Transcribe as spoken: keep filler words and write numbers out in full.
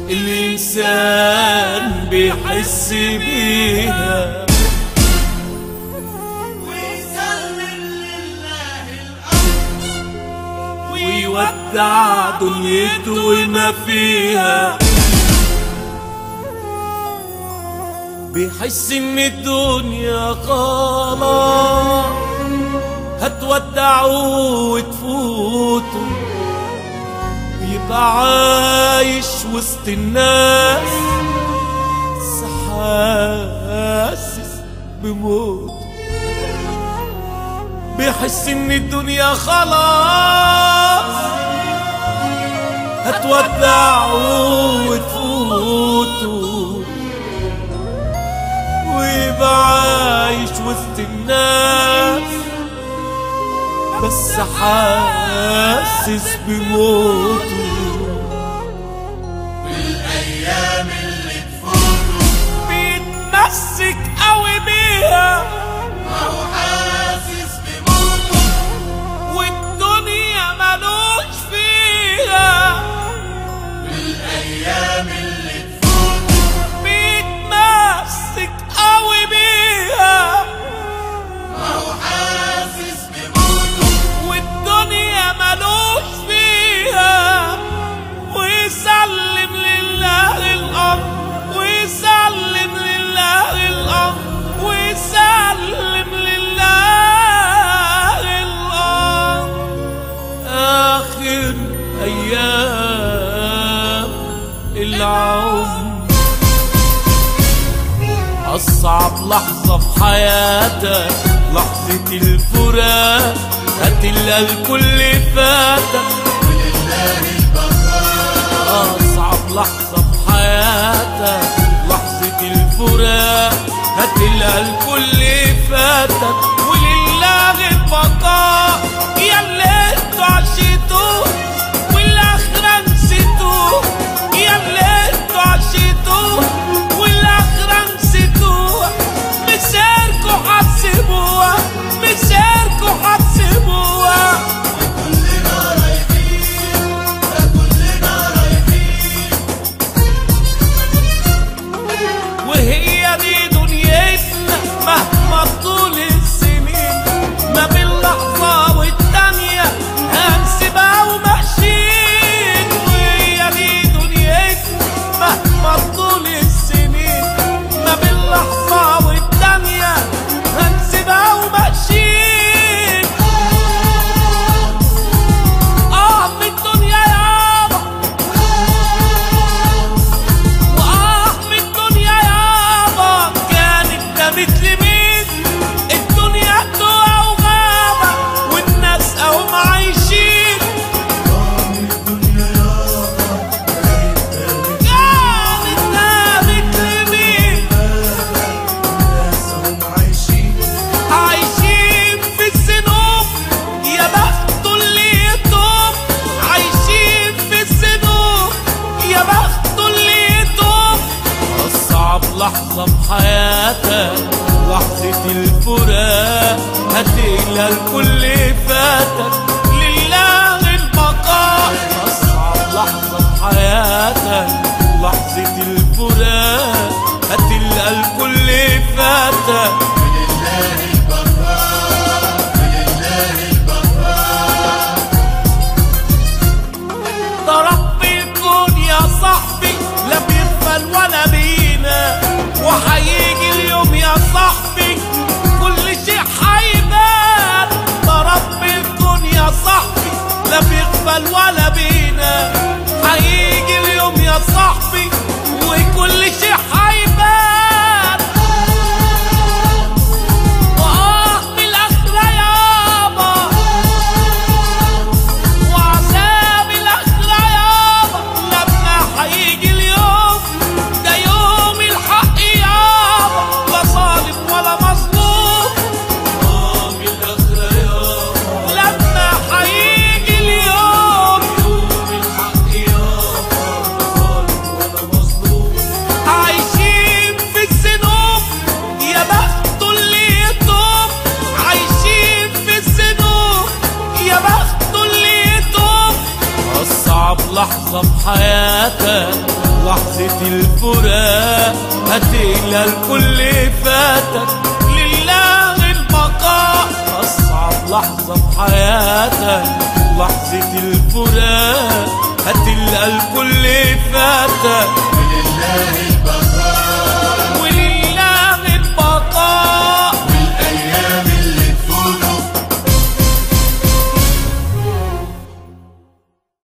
الإنسان بيحس بيها ويودع دنيته وما فيها. بيحس ان الدنيا خلاص هتودعه وتفوته، ويبقى عايش وسط الناس بس حاسس بموته. بيحس ان الدنيا خلاص هتودعه وتفوته، ويبقى عايش وسط الناس بس حاسس بموته. والايام اللي تفوته بيتمسك قوي بيها ما هو حاسس بموته، والدنيا ملوش فيها. والايام اللي تفوته بيتمسك قوي بيها ما هو حاسس بموته، والدنيا ملوش فيها. ويسلم لله الأمر، ويسلم لله الأمر، ويسلم لله الأمر. آخر أيام العمر أصعب لحظة في حياتك لحظة الفراق، هتلقى الكل فاتك ولله البقاء. أصعب لحظة في حياتك لحظة الفراق، هتلقى الكل فاتك ولله البقاء. يا اللي انتوا عشتوه والآخرة نسيتوه، يا اللي انتوا عشتوه والآخرة نسيتوه. مسيركوا حتسيبوها، مسيركوا حتسيبوها. وكلنا رايحين، ده كلنا رايحين. وهي دي دنيتنا مهما طول السنين، ما بين لحظة والتانية هنسيبها وماشيين. وهي دي دنيتنا مهما طول السنين، ما بين لحظة والتانية هنسيبها وماشيين. اه في الدنيا يابا، واه في الدنيا يابا، كانت دامت لمين؟ الدنيا تقع وغابة والناس قوم عايشين. الدنيا يابا كانت دامت لمين؟ الناس هم عايشين، عايشين في الذنوب، يا بخته اللي يتوب. عايشين في الذنوب، يا بخته اللي يتوب. أصعب لحظة في حياتك لحظة الفراق، هتقلى الكل فاتك لله البقاء. أصعب لحظة في حياتك لحظة الفراق، هتلقى الكل فاتك ولله البقاء، ولله البقاء. ده رب الكون يا صاحبي لا بيغفل ولا بينا، وهيجي اليوم يا صاحبي كل شيء هيبان. ده رب الكون يا صاحبي لا بيغفل ولا بينا، هيجي اليوم يا صاحبي وكل شيء هيبان. وآه من الآخرة يابا، وعذاب الآخرة يابا لما هيجي اليوم. ده يوم الحق يابا، لا ظالم ولا مظلوم. آه من الآخرة يابا لما هيجي اليوم، يوم الحق لحظة في حياتك لحظة الفراق، هتقلى الكل فاتك لله البقاء. أصعب لحظة في حياتك لحظة الفراق، هتلقى الكل فاتك ولله